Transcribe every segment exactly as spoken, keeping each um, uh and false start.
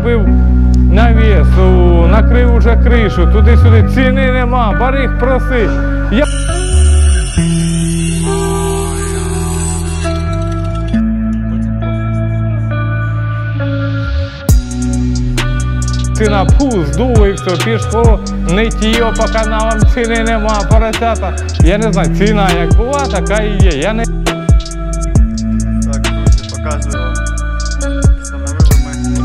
зробив навіс, накрив уже кришу, туди-сюди, ціни нема, барих проси. Я... Ціна пу, здуло і все, пішло, не тіє по каналам, ціни нема, поросята. Я не знаю, ціна як була, така і є. Я не... Так, друзі, показую вам. Встановили ми.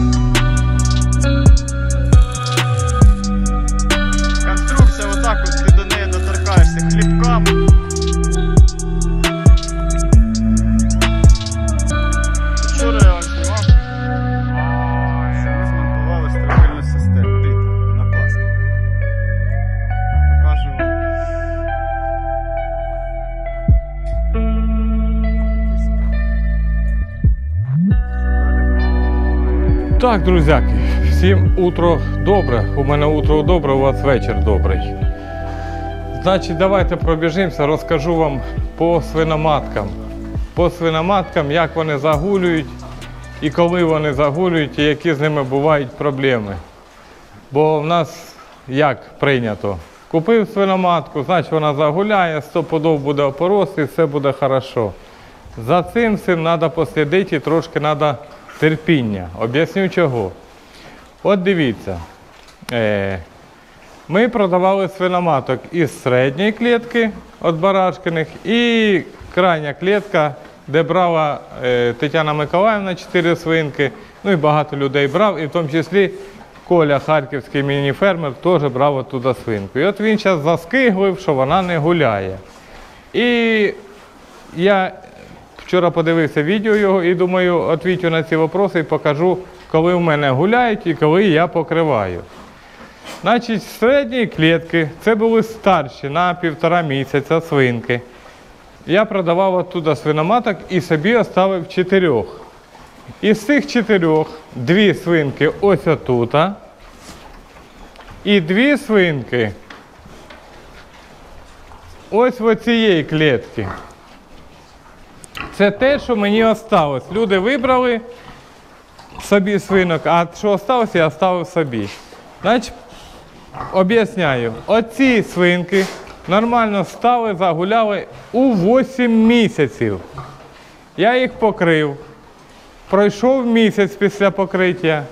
Конструкція отак от, ти до неї доторкаєшся хлібками. Вчора я вам знімав. Це ми змонтували стропильну систему. Дивіться, пінопласт. Покажу вам. Так, друзяки, всім утро добре. У мене утро добре, у вас вечір добрий. Значить, давайте пробіжимося, розкажу вам по свиноматкам. По свиноматкам, як вони загулюють, і коли вони загулюють, і які з ними бувають проблеми. Бо в нас як прийнято? Купив свиноматку, значить вона загуляє, сто пудов буде опорос і все буде хорошо. За цим всім треба послідити і трошки треба терпіння. Об'ясню чого. От дивіться, ми продавали свиноматок із середньої клітки від Барашкиних і крайня клітка, де брала Тетяна Миколаївна чотири свинки, ну і багато людей брав, і в тому числі Коля, харківський міні-фермер, теж брав оттуда свинку. І от він зараз заскиглив, що вона не гуляє. І я вчора подивився відео його і думаю, відповідю на ці питання і покажу, коли в мене гуляють і коли я покриваю. Значить, з середньої клітки, це були старші на півтора місяця свинки. Я продавав оттуда свиноматок і собі оставив чотирьох. Із цих чотирьох дві свинки ось отут. І дві свинки ось в оцієї клітки. Це те, що мені осталось. Люди вибрали собі свинок, а що осталось, я оставив собі. Значить, об'ясняю. Оці свинки нормально стали, загуляли у вісім місяців. Я їх покрив. Пройшов місяць після покриття.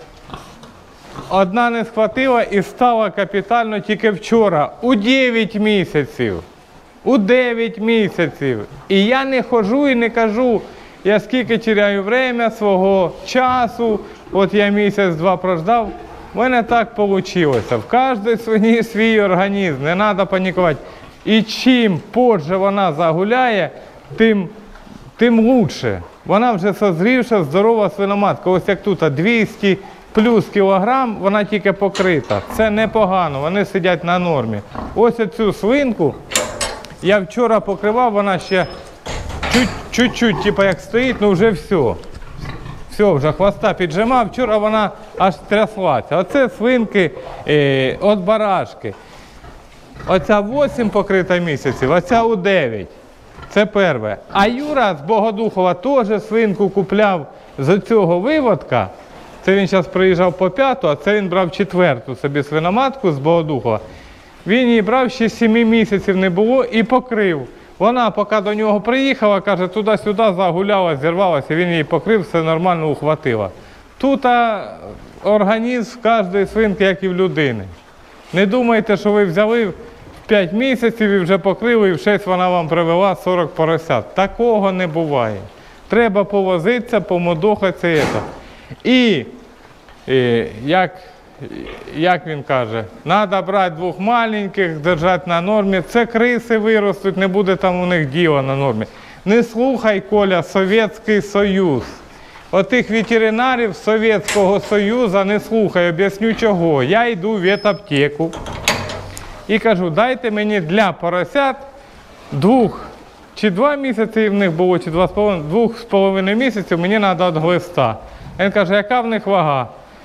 Одна не схватила і стала капітально тільки вчора, у дев'ять місяців. У дев'ять місяців. І я не ходжу і не кажу, я скільки теряю время свого часу, от я місяць-два прождав. У мене так вийшло. В кожній свині свій організм, не треба панікувати. І чим позже вона загуляє, тим, тим лучше. Вона вже созрівша, здорова свиноматка. Ось як тут двісті плюс кілограм, вона тільки покрита. Це непогано, вони сидять на нормі. Ось цю свинку я вчора покривав, вона ще чуть-чуть, типу як стоїть, ну вже все. Все, вже хвоста піджимав, вчора вона аж тряслася. Оце свинки е, від Барашки. Оця вісім покрита місяців, оця у дев'ять. Це перше. А Юра з Богодухова теж свинку купляв з цього виводка. Це він зараз приїжджав по п'яту, а це він брав четверту собі свиноматку з Богодухова. Він її брав, ще семи місяців не було і покрив. Вона поки до нього приїхала, каже, туди-сюди загуляла, зірвалася, він її покрив, все нормально ухватила. Тут а, організм в кожної свинки, як і в людини. Не думайте, що ви взяли в п'ять місяців і вже покрили, і в шість вона вам привела сорок поросят. Такого не буває. Треба повозитися, помодохатися. І, і як, як він каже, треба брати двох маленьких, держати на нормі. Це криси виростуть, не буде там у них діла на нормі. Не слухай, Коля, Совєтський Союз. Отих ветеринарів Совєтського Союзу не слухай, об'ясню чого. Я йду в ветаптеку і кажу, дайте мені для поросят двох, чи два місяці в них було, чи два з половиною, двох з половиною місяців мені треба від глиста. Він каже, яка в них вага?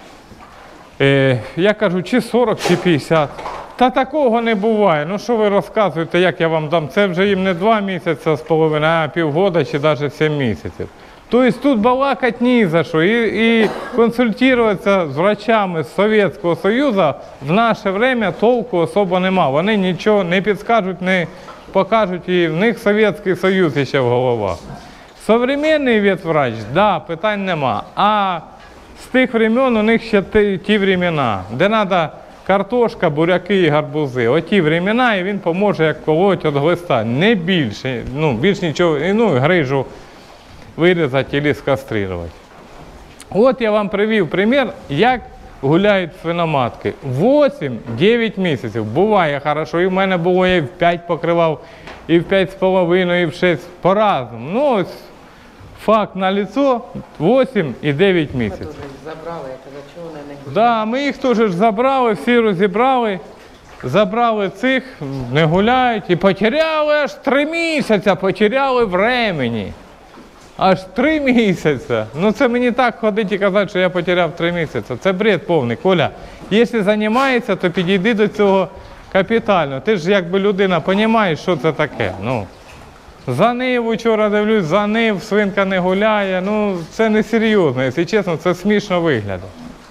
Е, я кажу, чи сорок, чи п'ятдесят. Та такого не буває. Ну що ви розказуєте, як я вам дам? Це вже їм не два місяці з половиною, а півгода чи навіть сім місяців. Тобто тут балакать ні за що. І, і консультуватися з врачами з Совєтського Союзу в наше время толку особо нема. Вони нічого не підскажуть, не покажуть, і в них Совєтський Союз ще в головах. Современний ветврач, да, питань нема. А з тих времен у них ще ті, ті времена, де треба картошка, буряки і гарбузи. Оті времена, і він поможе, як колоть від глиста. Не більше, ну, більш нічого, ну, грижу вирізати або скаструвати. От я вам привів примір, як гуляють свиноматки. вісім-дев'ять місяців. Буває хорошо, і в мене було, я і в п'ять покривав, і в п'ять з половиною, і в шість, по-разному. Ну, ось факт на лицо вісім і дев'ять місяців. Ми теж забрали, я казав, чого вони не гуляють. Да, ми їх теж забрали, всі розібрали, забрали цих, не гуляють і потеряли аж три місяці, потеряли времени. Аж три місяці. Ну це мені так ходити і казати, що я потеряв три місяці. Це бред повний. Коля, якщо займається, то підійди до цього капітально. Ти ж якби людина розумієш, що це таке. Ну, занив, вчора дивлюсь, занив, свинка не гуляє. Ну це не серйозно, якщо чесно, це смішно виглядає.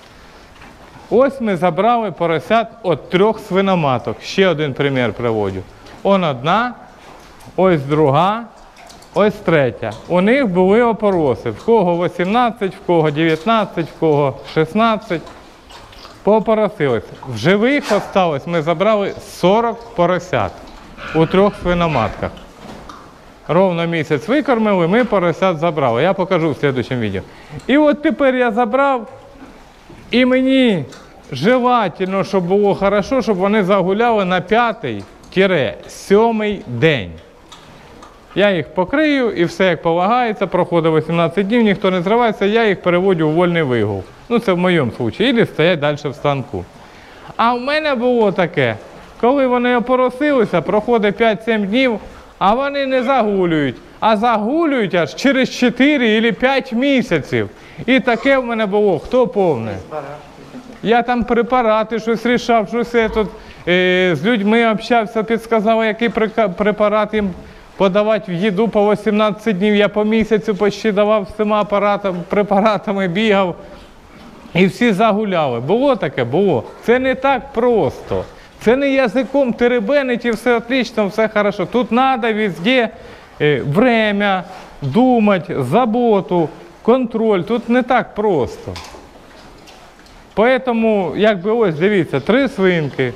Ось ми забрали поросят від трьох свиноматок. Ще один примір приводжу. Он одна, ось друга. Ось третя. У них були опороси. В кого вісімнадцять, в кого дев'ятнадцять, в кого шістнадцять. Поопоросилися. В живих осталось, ми забрали сорок поросят у трьох свиноматках. Ровно місяць викормили, ми поросят забрали. Я покажу в наступному відео. І от тепер я забрав, і мені желательно, щоб було хорошо, щоб вони загуляли на п'ятий-сьомий день. Я їх покрию і все як полагається, проходить вісімнадцять днів, ніхто не зривається, я їх переводжу у вольний вигул. Ну це в моєму випадку, або стоять далі в станку. А в мене було таке, коли вони опоросилися, проходить п'ять-сім днів, а вони не загулюють, а загулюють аж через чотири або п'ять місяців. І таке в мене було, хто повне? Я там препарати щось рішав, щось я тут, е, з людьми общався, підсказав, який препарат їм подавати в їду по вісімнадцять днів. Я по місяцю почти давав з цими апаратами, препаратами, бігав. І всі загуляли. Було таке? Було. Це не так просто. Це не язиком теребенить і все отлично, все хорошо. Тут треба везде е, время, думати, заботу, контроль. Тут не так просто. Поэтому, якби ось, дивіться, три свинки.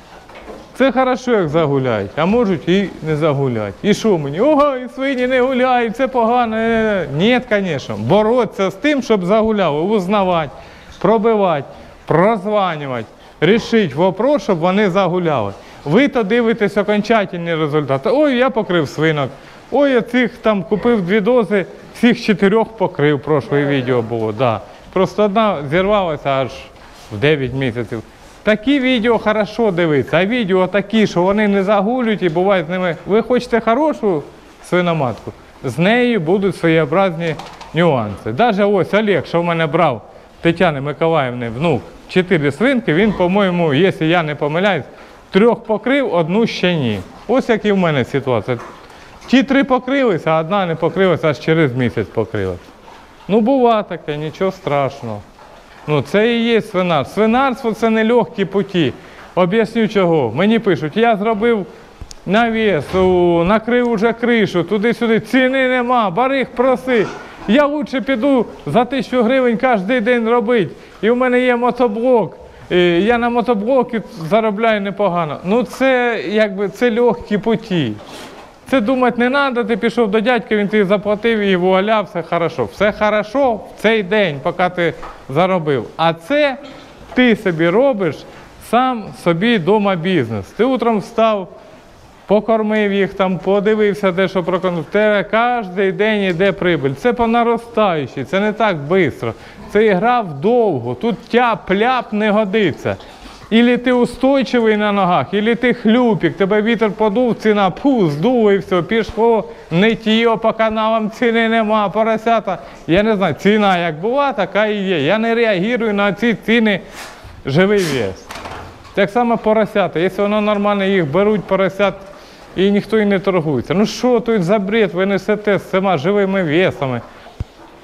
Це хорошо, як загуляють, а можуть і не загуляти. І що мені? Ого, і свині не гуляють, це погано. Ні, звісно. Боротися з тим, щоб загуляли, узнавати, пробивати, прозванювати, рішити вопрос, щоб вони загуляли. Ви то дивитесь окончательні результати. Ой, я покрив свинок. Ой, я цих там купив дві дози, всіх чотирьох покрив, прошле відео було. Да. Просто одна зірвалася аж в дев'ять місяців. Такі відео хорошо дивитися, а відео такі, що вони не загулюють і бувають з ними. Ви хочете хорошу свиноматку? З нею будуть своєобразні нюанси. Навіть ось Олег, що в мене брав Тетяни Миколаївни, внук, чотири свинки, він, по-моєму, якщо я не помиляюсь, трьох покрив, одну ще ні. Ось як і в мене ситуація. Ті три покрилися, а одна не покрилася, аж через місяць покрилася. Ну, буває таке, нічого страшного. Ну, це і є свинар. Свинарство – це не легкі путі. Об'ясню чого. Мені пишуть, я зробив навіс, накрив уже кришу, туди-сюди, ціни нема, барих проси. Я краще піду за тисячу гривень кожен день робити. І в мене є мотоблок, і я на мотоблокі заробляю непогано. Ну, це, якби, це легкі путі. Це думати не треба, ти пішов до дядька, він тобі заплатив і вуаля, все хорошо. Все хорошо в цей день, поки ти заробив. А це ти собі робиш сам собі вдома бізнес. Ти утром встав, покормив їх, там, подивився, де що прокормив. В тебе кожен день йде прибиль. Це по наростаючій, це не так швидко. Це гра вдовго, тут тяп-ляп не годиться. Ілі ти устойчивий на ногах, ілі ти хлюпик, тебе вітер подув, ціна, пу, здуло і все, пішло, не тіо, по каналам ціни нема, поросята. Я не знаю, ціна як була, така і є. Я не реагую на ці ціни живий вес. Так само поросята, якщо воно нормально, їх беруть поросят і ніхто і не торгується. Ну що тут за бред ви несете з цими живими весами?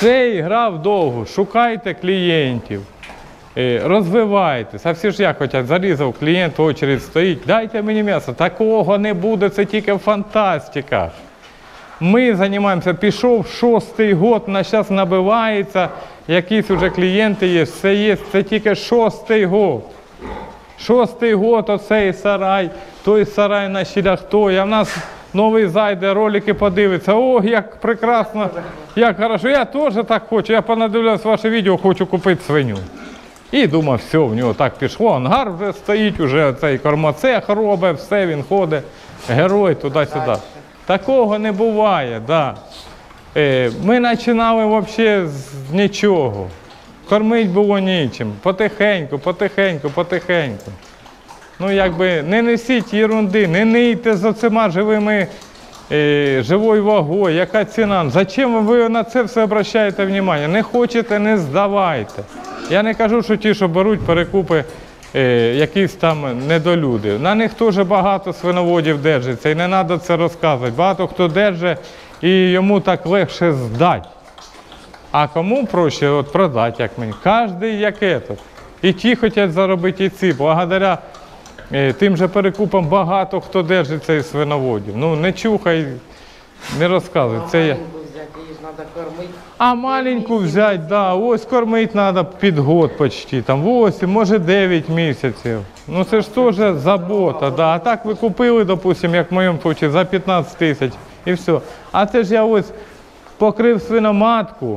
Це гра вдовгу. Шукайте клієнтів, е, розвивайтесь. А всі ж як хочуть, зарізав клієнт, очередь стоїть, дайте мені м'ясо. Такого не буде, це тільки в фантастиках. Ми займаємося, пішов шостий год, на зараз набивається, якісь вже клієнти є, все є, це тільки шостий год. Шостий год, оцей сарай, той сарай на щілях той, а в нас новий зайде, ролики подивиться, о, як прекрасно, як хорошо, я теж так хочу, я понадивлявся ваше відео, хочу купити свиню. І думав, все, в нього так пішло, ангар вже стоїть, вже цей кормоцех робить, все, він ходить, герой туди-сюди. Такого не буває, да. Е, ми починали взагалі з нічого. Кормити було нічим. Потихеньку, потихеньку, потихеньку. Ну, якби, не несіть ерунди, не нийте за цими живими, е, живою вагою, яка ціна. Зачем ви на це все обращаєте увагу? Не хочете, не здавайте. Я не кажу, що ті, що беруть перекупи, Е, якісь там недолюди. На них теж багато свиноводів держиться, і не треба це розказувати. Багато хто держить, і йому так легше здати. А кому проще от продати, як мені. Кожний яке то. І ті хочуть заробити, і ці. Благодаря е, тим же перекупам багато хто держиться із свиноводів. Ну не чухай, не розказуй. Це я. Надо кормити. А маленьку взяти, да, ось кормити треба під год почти, там вісім, може дев'ять місяців. Ну це ж теж забота, да. А так ви купили, допустим, як в моєму випадку, за п'ятнадцять тисяч і все. А це ж я ось покрив свиноматку,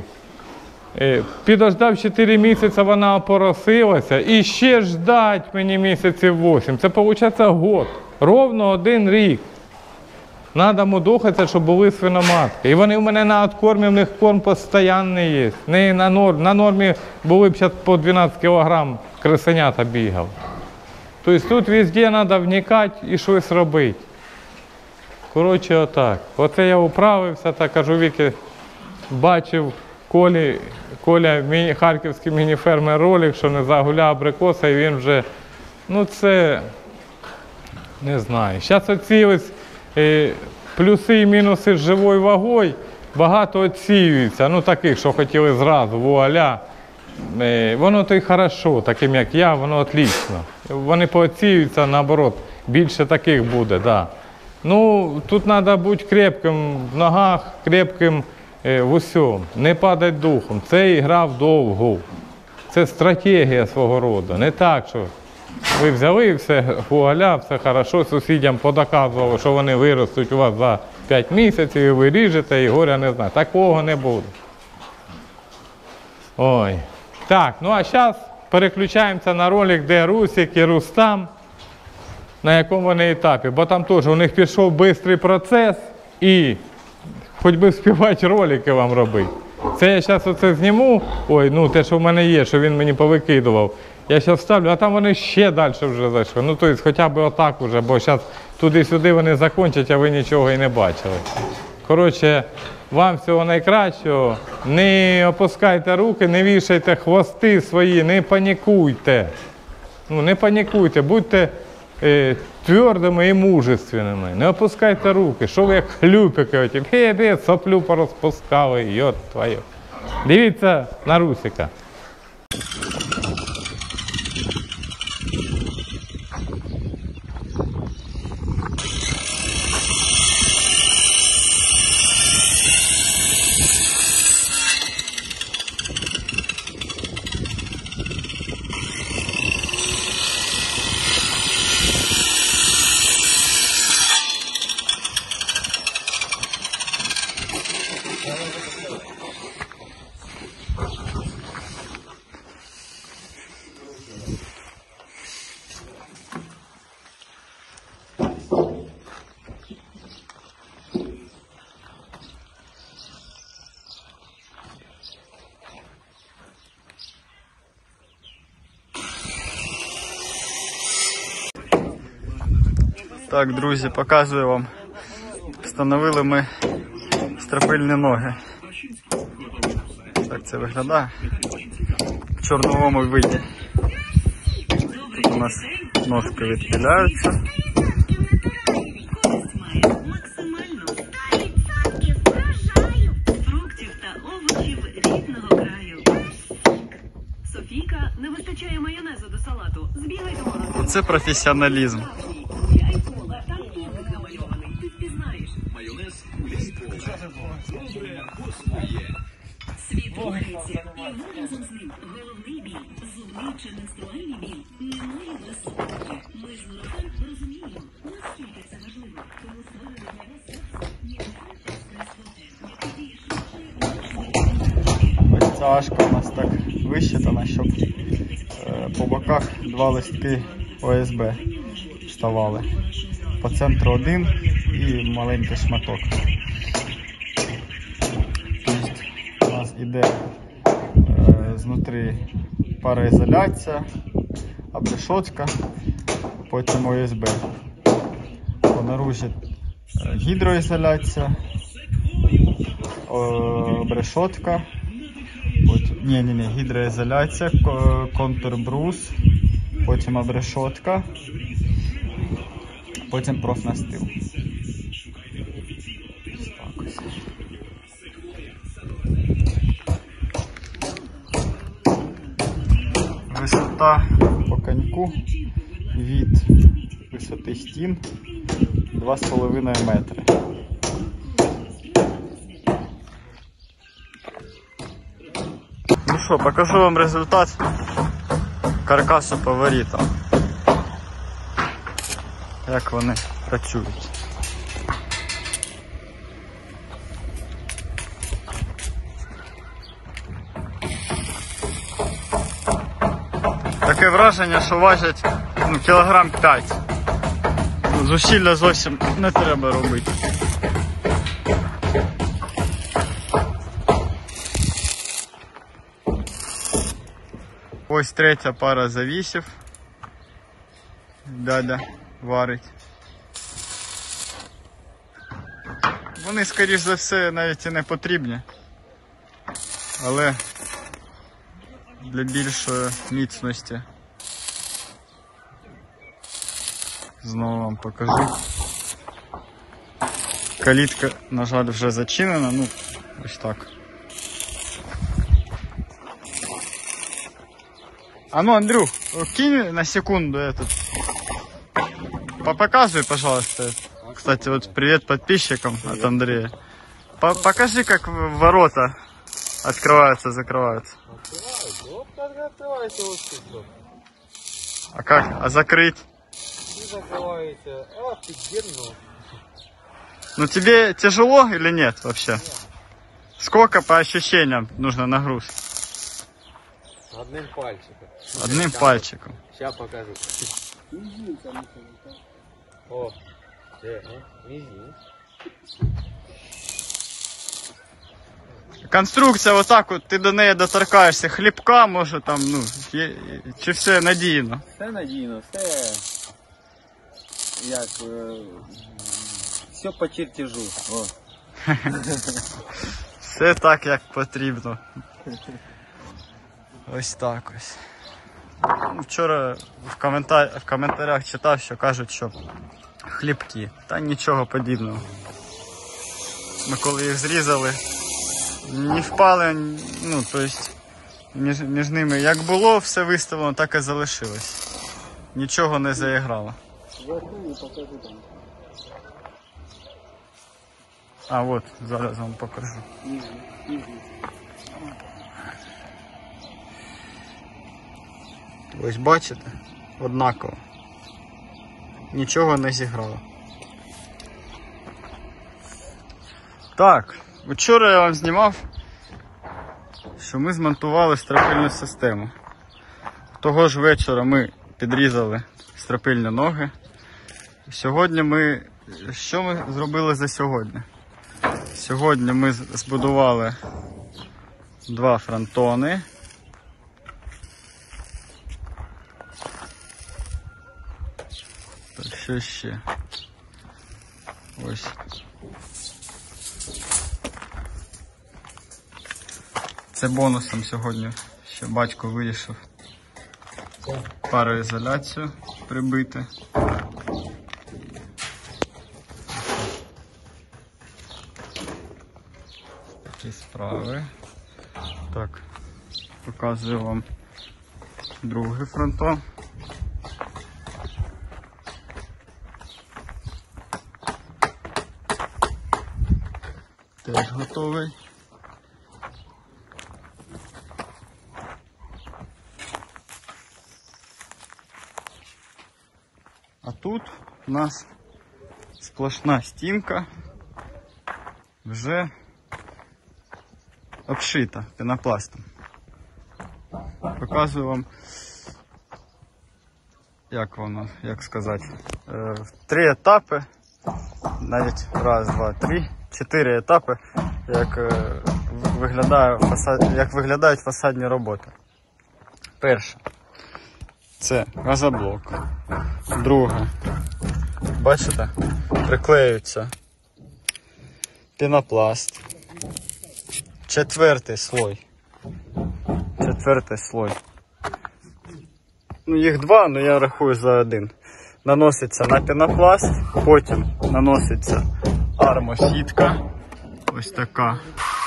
підождав чотири місяці, вона опоросилася, і ще ждать мені місяців вісім. Це виходить год, ровно один рік. Треба мудохатися, щоб були свиноматки. І вони в мене на откормі, в них корм постійний є. Не на нормі. На нормі були б зараз по дванадцять кілограм крисенята бігав. Тобто тут везде треба вникати і щось робити. Коротше, отак. Оце я управився, так кажу, Віки, бачив Колі, Коля, міні, харківський міні-фермер ролик, що не загуляв абрикоса, і він вже, ну це, не знаю. Зараз оці ось плюси і мінуси з живою вагою багато відсіюються, ну таких, що хотіли зразу, вуаля. Воно то й хорошо, таким як я, воно отлично. Вони пооціюються, наоборот, більше таких буде, да. Ну, тут треба бути крепким в ногах, крепким в усьому, не падати духом. Це гра вдовгу. Це стратегія свого роду, не так, що ви взяли все, вуаля, все хорошо, сусідям подоказували, що вони виростуть у вас за п'ять місяців, і ви ріжете, і горя не знаю. Такого не буде. Ой. Так, ну а зараз переключаємося на ролик, де Русик і Рустам, на якому вони етапі. Бо там теж у них пішов швидкий процес, і хоч би співати ролики вам робити. Це я зараз оце зніму, ой, ну те, що в мене є, що він мені повикидував. Я зараз ставлю, а там вони ще далі вже зайшли. Ну, тобто, хоча б отак вже, бо зараз туди-сюди вони закінчать, а ви нічого і не бачили. Коротше, вам всього найкращого. Не опускайте руки, не вішайте хвости свої, не панікуйте. Ну, не панікуйте, будьте е, твердими і мужественними. Не опускайте руки. Що ви як хлюпики, оті, бе-бе, соплю порозпускали, йот твою. Дивіться на Русика. Так, друзі, показую вам. Встановили ми стропильні ноги. Так це виглядає в чорновому виді. Тут у нас ножки відхиляються. Максимально ста відсотків врожаю фруктів та овочів рідкісних вистачає майонезу до салату. Збігай до магазину. Оце професіоналізм. Гуляй поле, там кубик намальований. Ти впізнаєш. Світ рухається, і ви разом з ним. Головний біль, зубний чи менструальний біль немає без сутки. Ми з Нуротан розуміємо, наскільки це важливо. Тому створили для вас секс, є найкраще яке діє швидше. Ось ця ашка у нас так вищитана, щоб е, по боках два листки О С Б вставали. По центру один і маленький шматок. Тобто у нас іде е, знутрі пароізоляція, обрешотка, потім О С Б. По наружі е, гідроізоляція, обрешотка. Потім, ні, ні, ні, гідроізоляція, контрбрус, потім обрешотка, потім профнастил. Так ось. Висота по коньку від висоти стін два з половиною метри. Ну що, покажу вам результат каркасу фаворита. Як вони працюють. Таке враження, що важать ну, кілограм п'ять. Зусилля зовсім не треба робити. Ось третя пара завісів. Дядя варить. Вони, скоріш за все, навіть і не потрібні. Але для більшої міцності знову вам покажу. Калітка, на жаль, вже зачинена, ну ось так. А ну, Андрюх, кинь на секунду этот. Показывай, пожалуйста. Кстати, вот привет подписчикам от Андрея. По Покажи, как ворота открываются, закрываются. Открывается вот тут. А как? А закрыть? И закрывается. Офигенно. Ну тебе тяжело или нет вообще? Сколько по ощущениям нужно нагрузки? Одним пальчиком. Одним пальчиком. Сейчас покажу. О, где? Мизинец. Конструкція отак от, ти до неї доторкаєшся, хлібка, може там, ну, є, чи все надійно? Все надійно, все як е, все по чертежу. О. Все так, як потрібно. Ось так ось. Ну, вчора в, коментар... в коментарях читав, що кажуть, що хлібкі. Та нічого подібного. Ми коли їх зрізали, не впали, ну, тобто між, між ними як було все виставлено, так і залишилось. Нічого не заіграло. А от, зараз вам покажу. Ось бачите, однаково. Нічого не зіграло. Так, вчора я вам знімав, що ми змонтували стропильну систему. Того ж вечора ми підрізали стропильні ноги. Сьогодні ми... Що ми зробили за сьогодні? Сьогодні ми збудували два фронтони. Так, що ще? Ось. Це бонусом сьогодні ще батько вирішив пароізоляцію прибити. Такі справи. Так, показую вам Другий фронтон. Теж готовий. А тут у нас сплошна стінка вже обшита пенопластом. Показую вам, як воно, як сказати, в три етапи, навіть раз, два, три, чотири етапи, як виглядає фасад, як виглядають фасадні роботи. Перше – це газоблок. Друге, бачите, приклеюється пенопласт. Четвертий слой. Четвертий слой. Ну, їх два, але я рахую за один. Наноситься на пенопласт, потім наноситься армосітка. Ось така.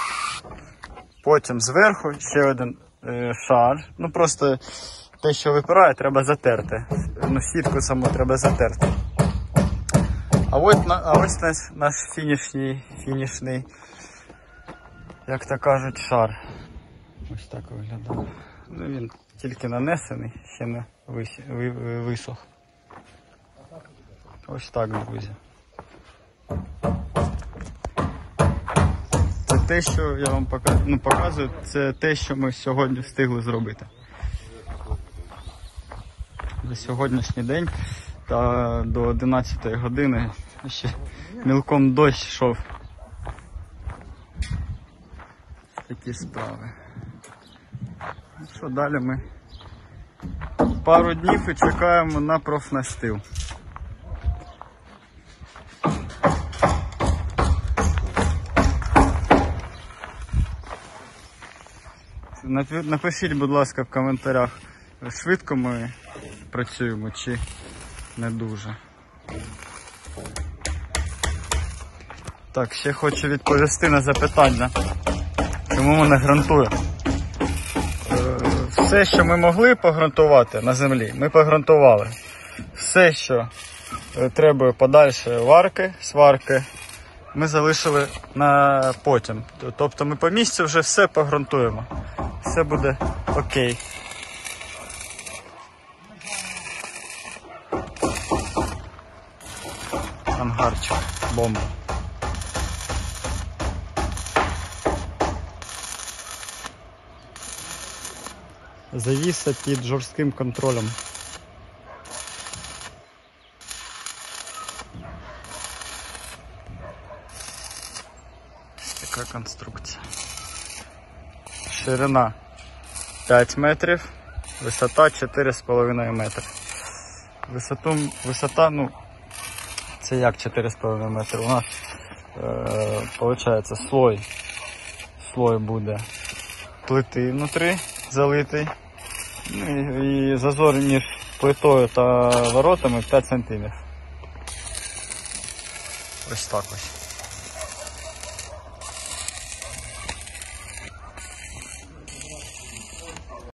Потім зверху ще один е, шар. Ну просто те, що випирає, треба затерти. Ну, сітку саму треба затерти. А ось, а ось наш, наш фінішний, фінішний, як то кажуть, шар. Ось так виглядає. Ну, він тільки нанесений, ще не вис, ви, висох. Ось так, друзі. Це те, що я вам показую, ну, показую, це те, що ми сьогодні встигли зробити. За сьогоднішній день та до одинадцятої години ще мілком дощ йшов. Такі справи. Ну що, далі ми пару днів і чекаємо на профнастил. Напишіть, будь ласка, в коментарях, швидко ми працюємо чи не дуже. Так, ще хочу відповісти на запитання, чому ми не ґрунтуємо. Все, що ми могли погрунтувати на землі, ми погрунтували. Все, що треба подальше варки, сварки, ми залишили на потім. Тобто ми по місцю вже все погрунтуємо. Все буде окей. Ангарчик, бомба. Завіса під жорстким контролем. Така конструкція. Ширина п'ять метрів, висота чотири з половиною метри. Висоту, висота, ну, це як чотири з половиною метри? У нас, е, виходить, слой, слой буде плити внутрі, залитий. Ну, і зазор між плитою та воротами п'ять сантиметрів. Ось так ось.